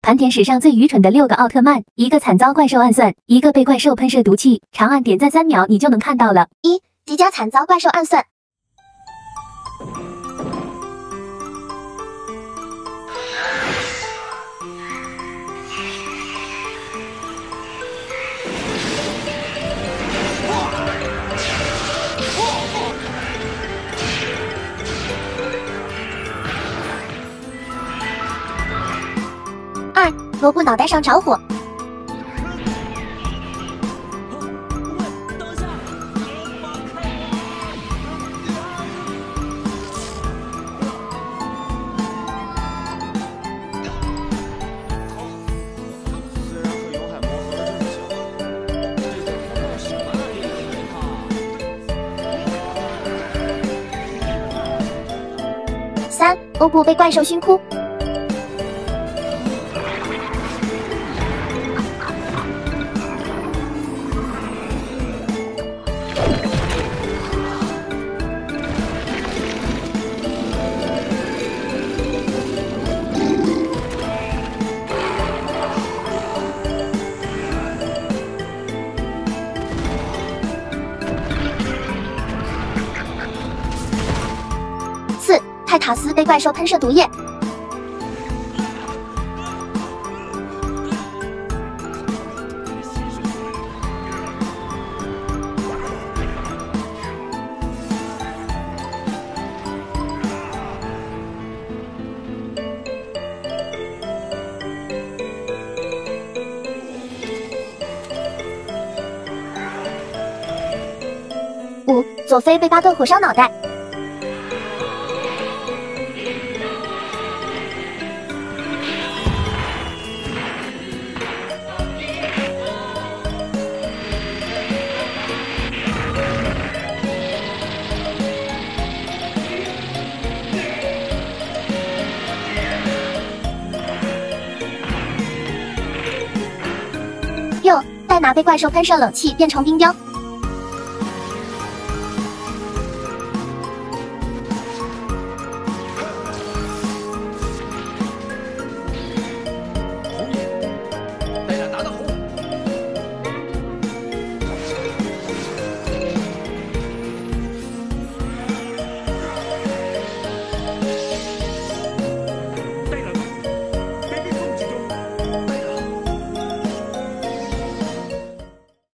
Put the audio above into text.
盘点史上最愚蠢的6个奥特曼，一个惨遭怪兽暗算，一个被怪兽喷射毒气。长按点赞3秒，你就能看到了。 1. 迪迦惨遭怪兽暗算。2. 罗布脑袋上着火。3. 欧布被怪兽熏哭。4. 泰塔斯被怪兽喷射毒液。5. 佐菲被巴顿火烧脑袋。6. 戴拿被怪兽喷射冷气变成冰雕。